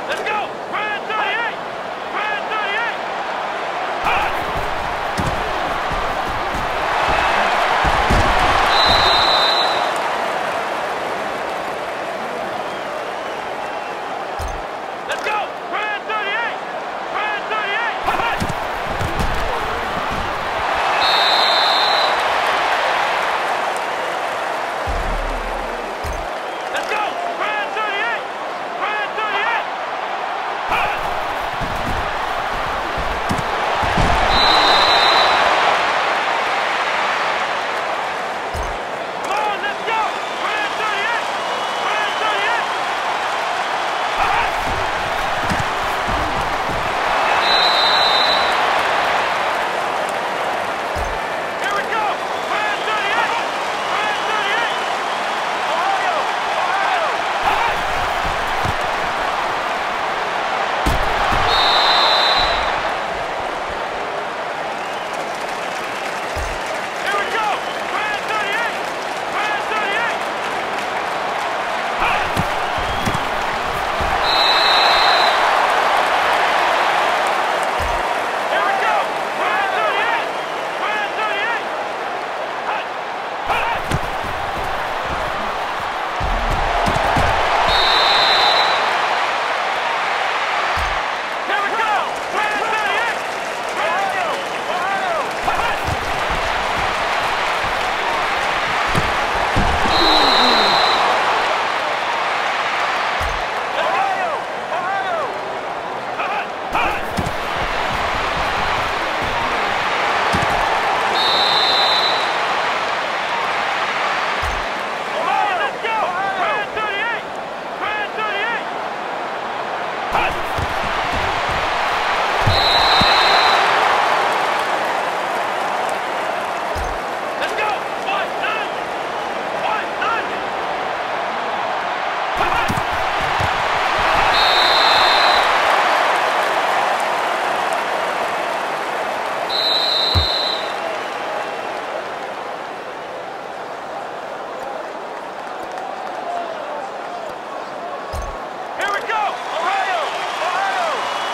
Let's go! Brand 38! Brand 38! Let's go! Brand 38! Brand 38! Let's go! Brand 38! Brand 38! Come on, let's go! Brand 38! Brand 38! Here we go! Brand 38! Brand 38! Ohio! Here we go! Brand 38! Brand 38! Here we go! Brand 38! Brand 38! Here we go! Brand 38! Ohio! Ohio! Ohio! Ohio! Ohio! Let's go! Brand 38! Brand 38! Let's go! 190! 190! Here we go! Ohio! Ohio!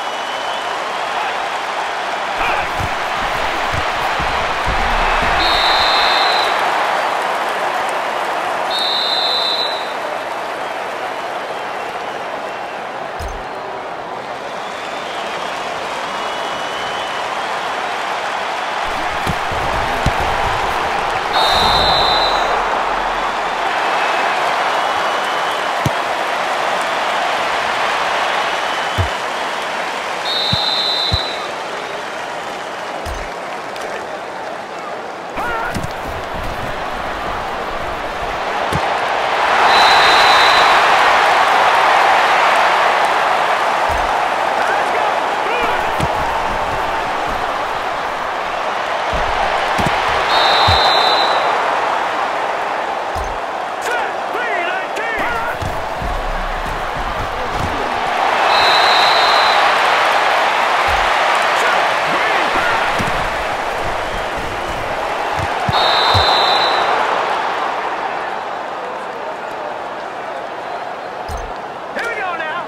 Here we go now!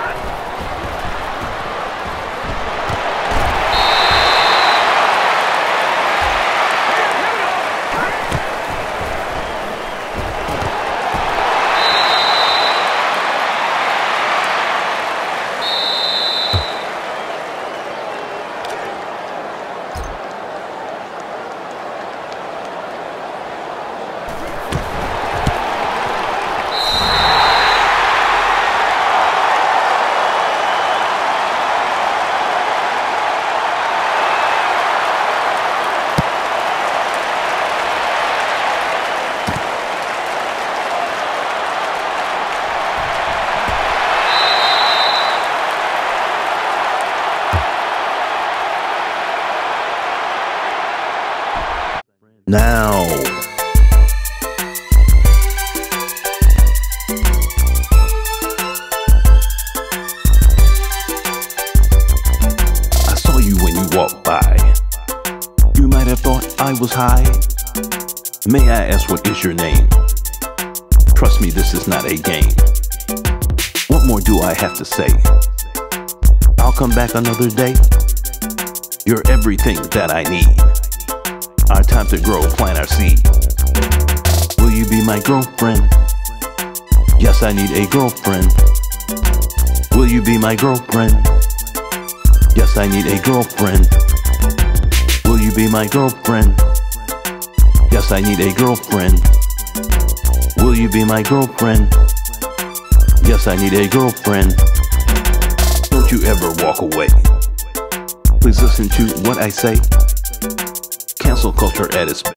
Now, I saw you when you walked by. You might have thought I was high. May I ask what is your name? Trust me, this is not a game. What more do I have to say? I'll come back another day. You're everything that I need. Our time to grow, plant our seed. Will you be my girlfriend? Yes, I need a girlfriend. Will you be my girlfriend? Yes, I need a girlfriend. Will you be my girlfriend? Yes, I need a girlfriend. Will you be my girlfriend? Yes, I need a girlfriend. Don't you ever walk away. Please listen to what I say. Cancel culture at its best.